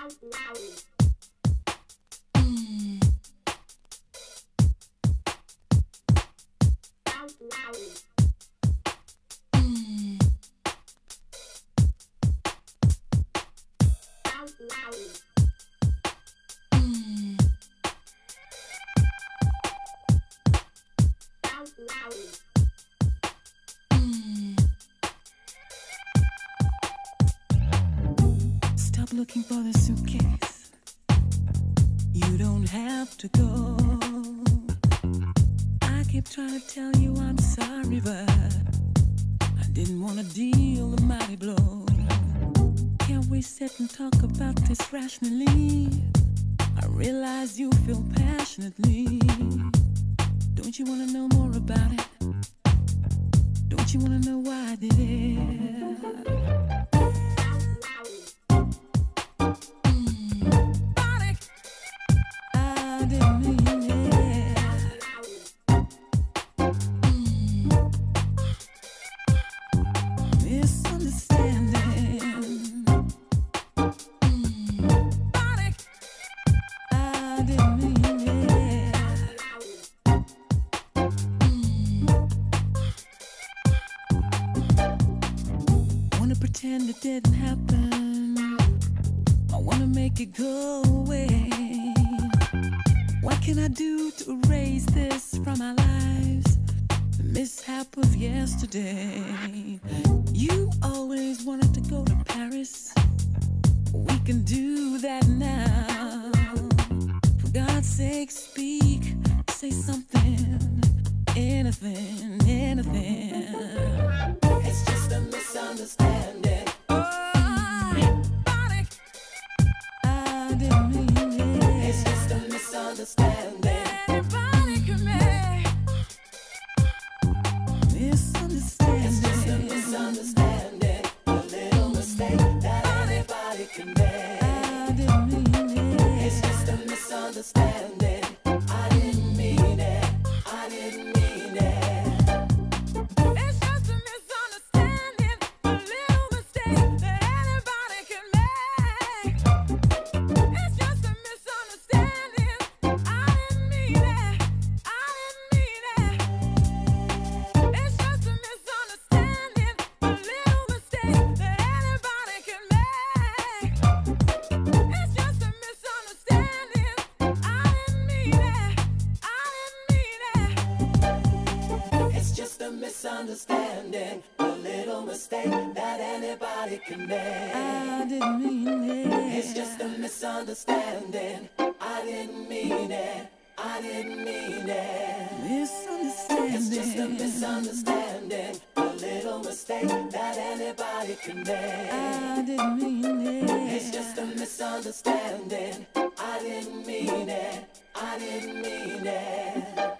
Stop looking for the suitcase. You don't have to go. I keep trying to tell you I'm sorry, but I didn't want to deal a mighty blow. Can't we sit and talk about this rationally? I realize you feel passionately. Don't you want to know more about it? Don't you want to know why I did it? Pretend it didn't happen. I wanna make it go away. What can I do to erase this from our lives? The mishap of yesterday. You always wanted to go to Paris. We can do that now. For God's sake, speak, say something, anything, anything. It's just a misunderstanding. It's just a misunderstanding. Anybody can make misunderstanding. It's just a misunderstanding. A little mistake that anybody can make. I didn't mean it. It's just a misunderstanding. I didn't mean it. I didn't mean it. It's just a misunderstanding. A little mistake that anybody can make. It's just a misunderstanding. I didn't mean it. I didn't mean it. It's just a misunderstanding. A little mistake that anybody can make. It's just a misunderstanding. I didn't mean it. I didn't mean it. It's just a misunderstanding. A little mistake that anybody can make. I didn't mean it. It's just a misunderstanding. I didn't mean it. I didn't mean it. Misunderstanding. It's just a misunderstanding. A little mistake that anybody can make. I didn't mean it. It's just a misunderstanding. I didn't mean it. I didn't mean it.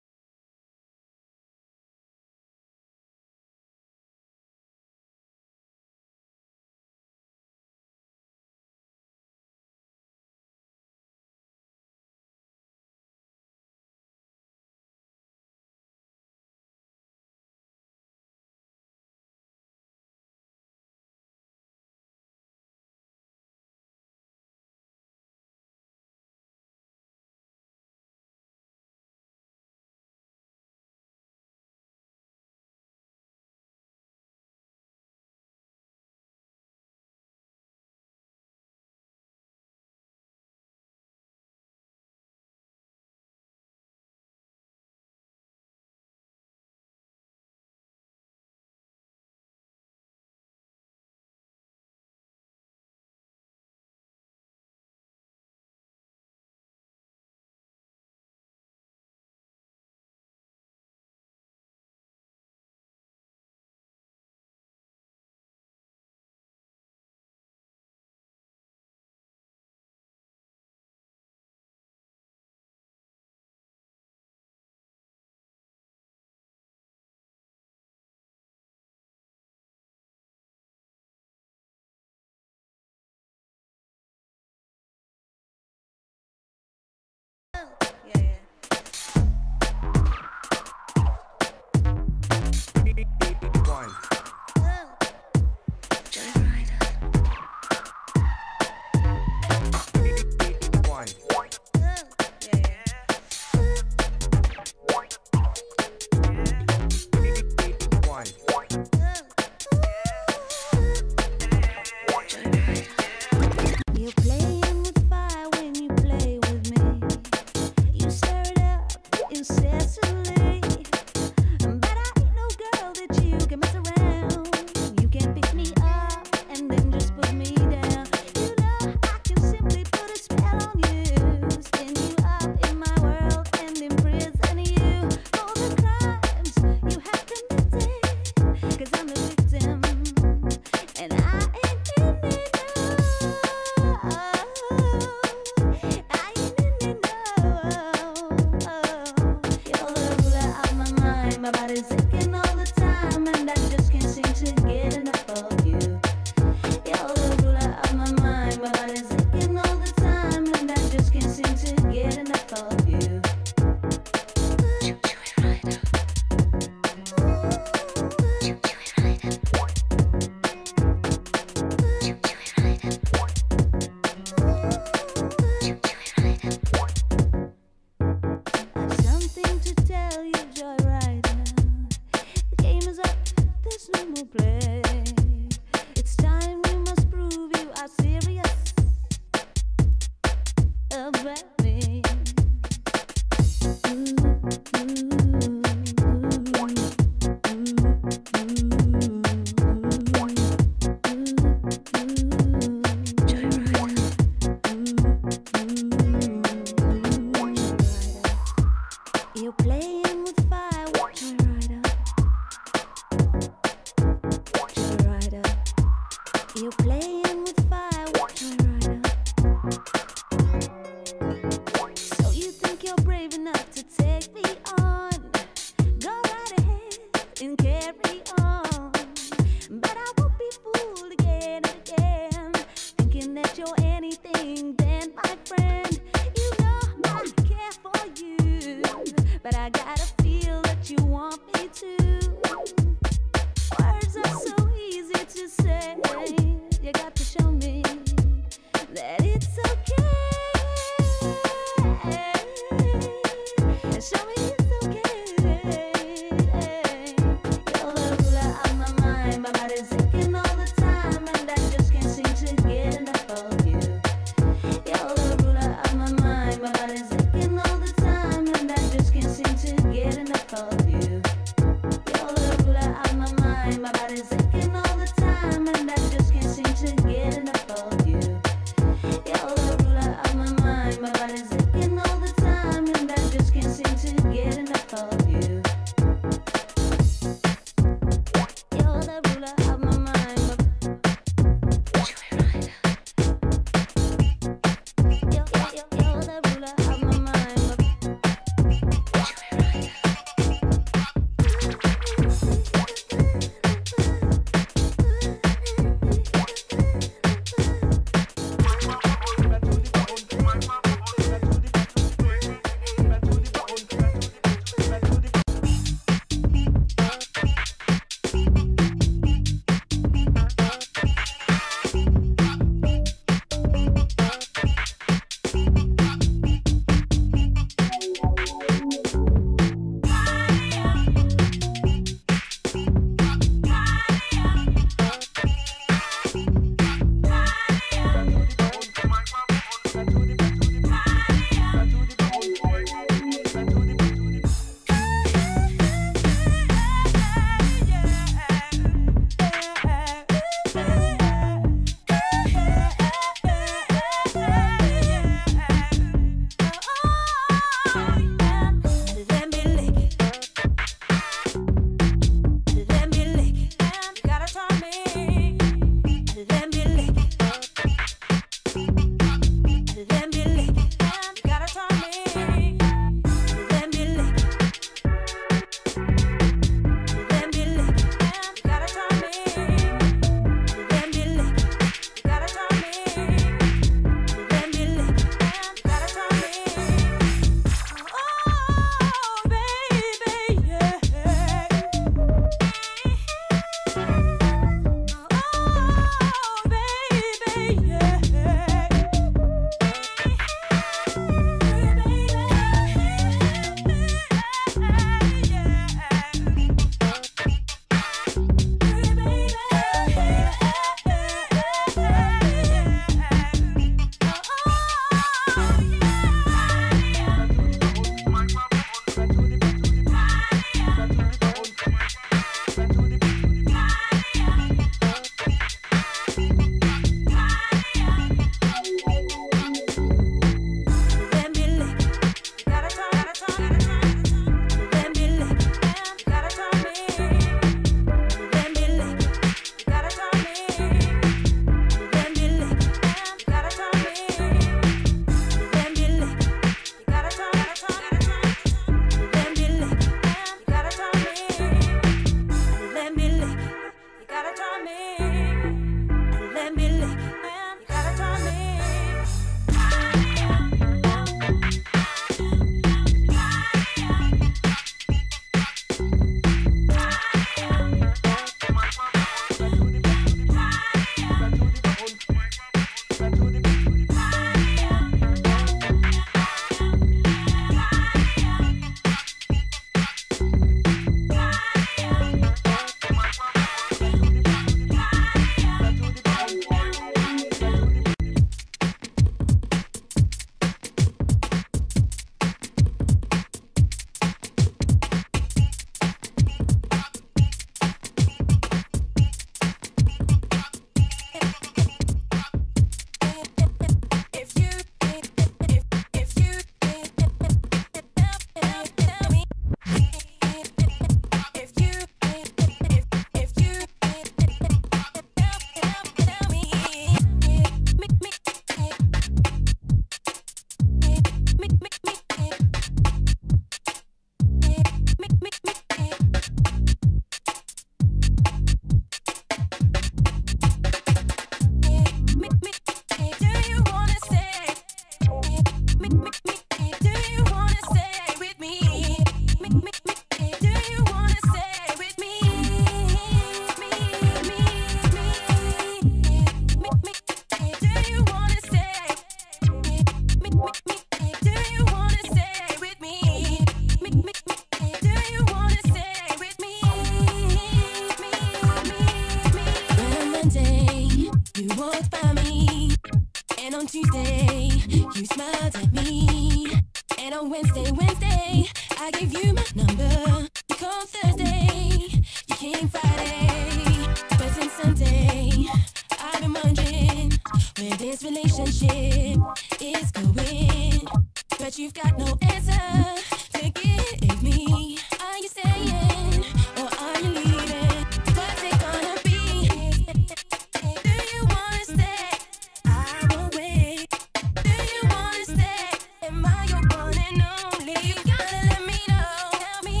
contact me. And on Wednesday, I gave you my number. You called Thursday, you came Friday, but since Sunday, I've been wondering where this relationship is going. But you've got no answer to give me. Are you staying or are you leaving? What's it gonna be? Do you wanna stay? I won't wait. Do you wanna stay? Am I your one and only? You gotta let me know. Tell me.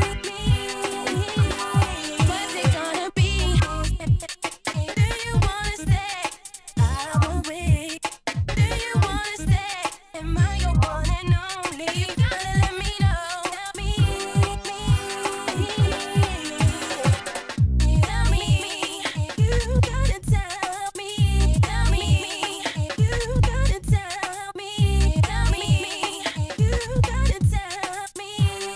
What's it gonna be? Do you wanna stay? I won't wait. Do you wanna stay? Am I your one and only? You gotta let me know. Tell me. Tell me. You gotta tell me. Tell me. You gotta tell me. Tell me. You gotta tell me.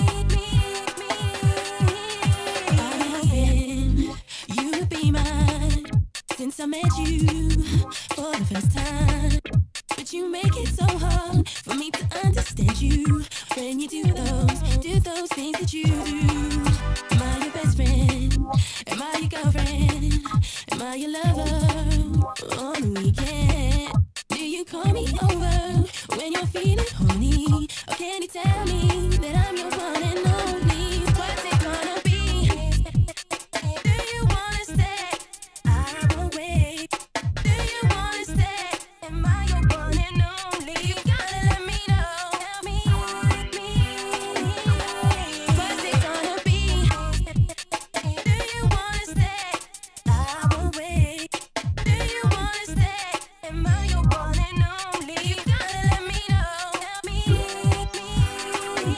I've been hoping you would be mine since I met you for the first time. But you make it so hard for me to understand you when you do those things that you do. Am I your best friend? Am I your girlfriend? Am I your lover on the weekend? Do you call me over when you're feeling horny? Or can you tell me that I'm your one and only? What's it gonna be? Do you wanna stay? I won't wait. Do you wanna stay? Am I your one and only? You gotta let me know. Tell me. What's it gonna be? Do you wanna stay? I won't wait. Do you wanna stay? Am I your one and only? You gotta let me know. Tell me.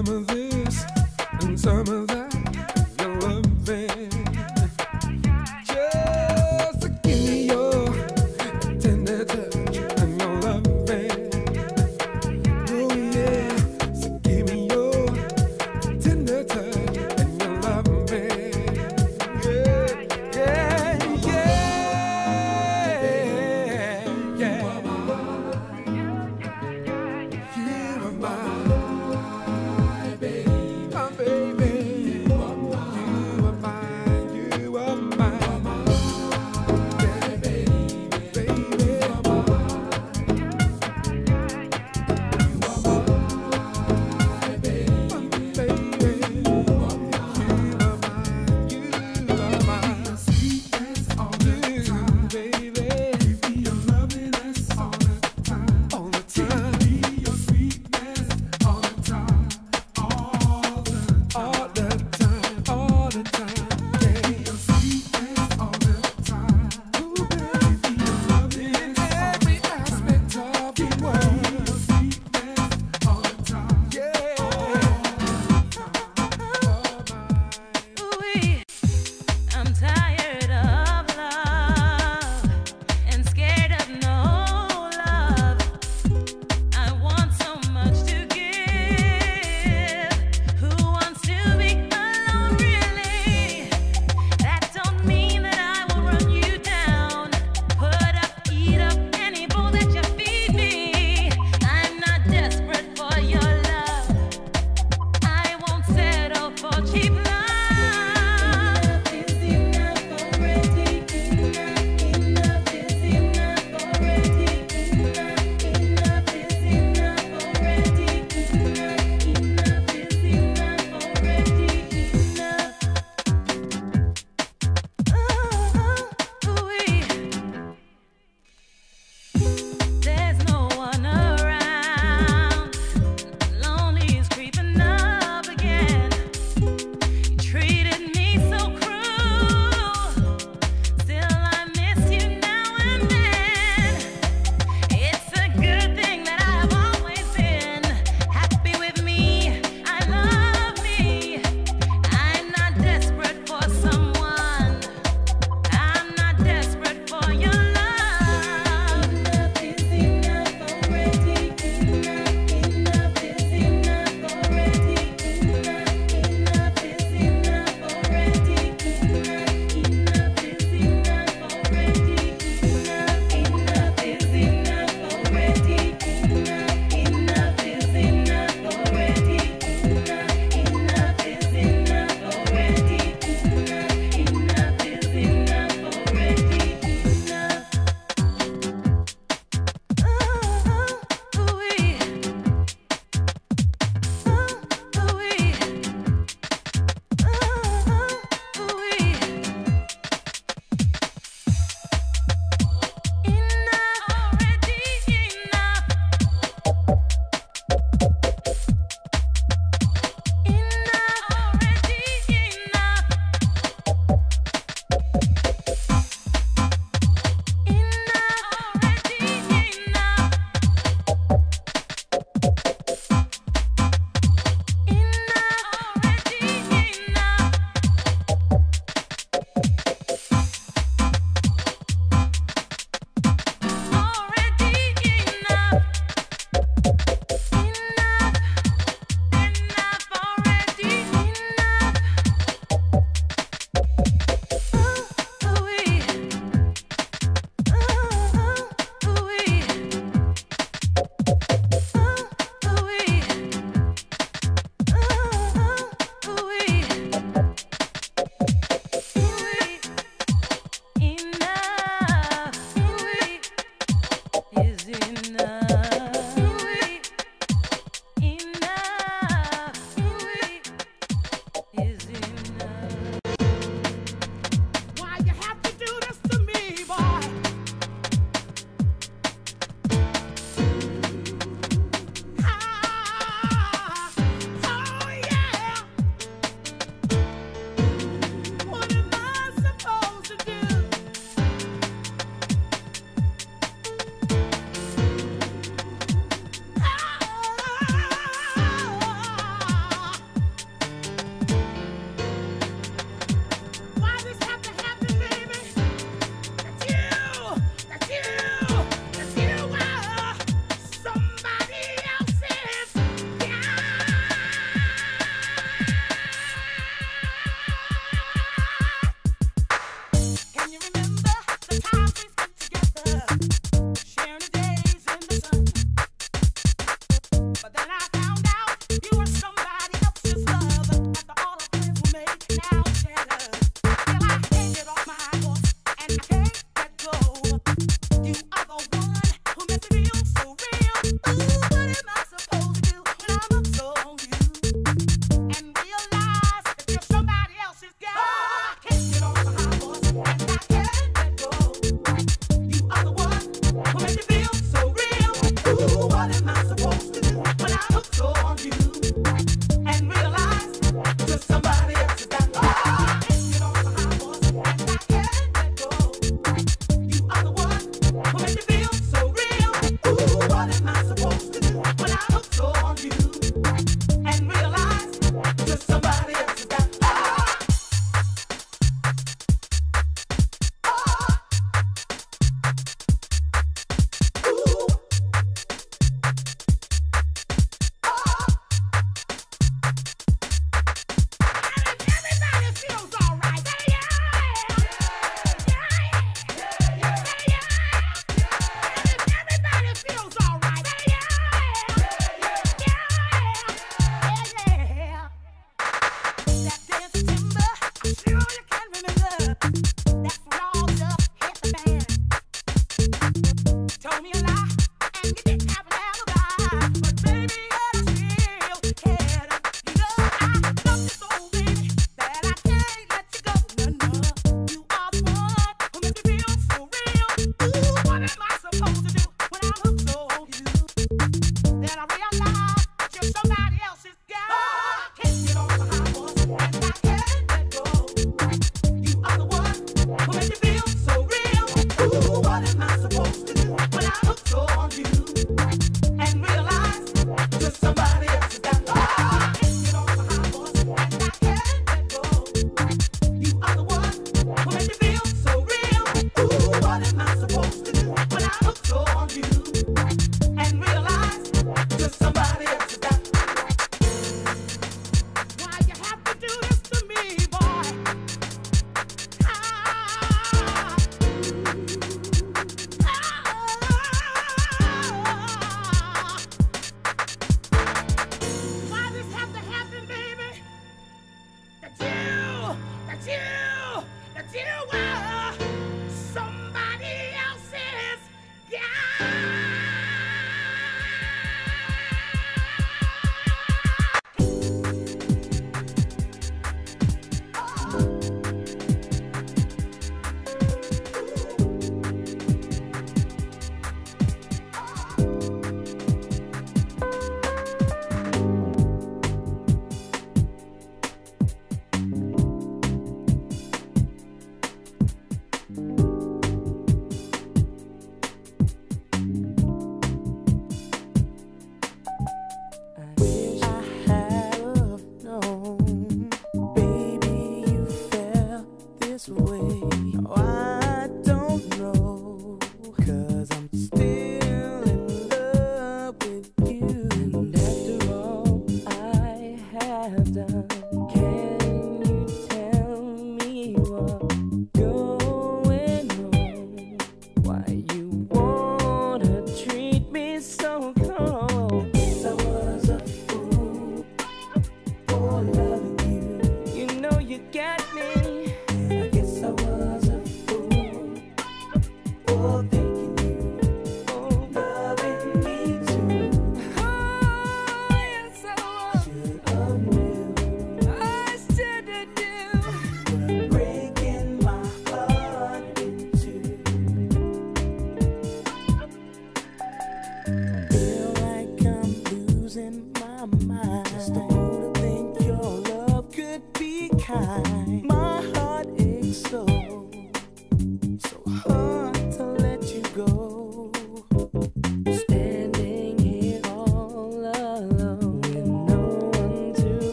some of this and some of that. Your loving. Just give me your tender touch and your loving. Oh yeah, so give me your tender touch and your loving. Yeah, yeah, yeah, yeah. You are my baby.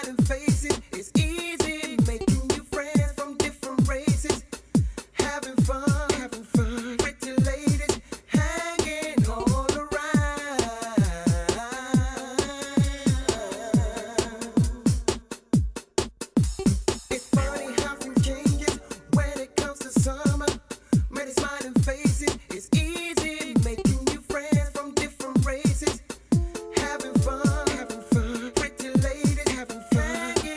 smiling faces. It's easy making new friends from different races. Having fun. Pretty ladies hanging all around. It's funny how things changes when it comes to summer. Many smiling faces. It's easy making new friends from different races. Having fun. Pretty ladies having fun.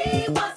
he was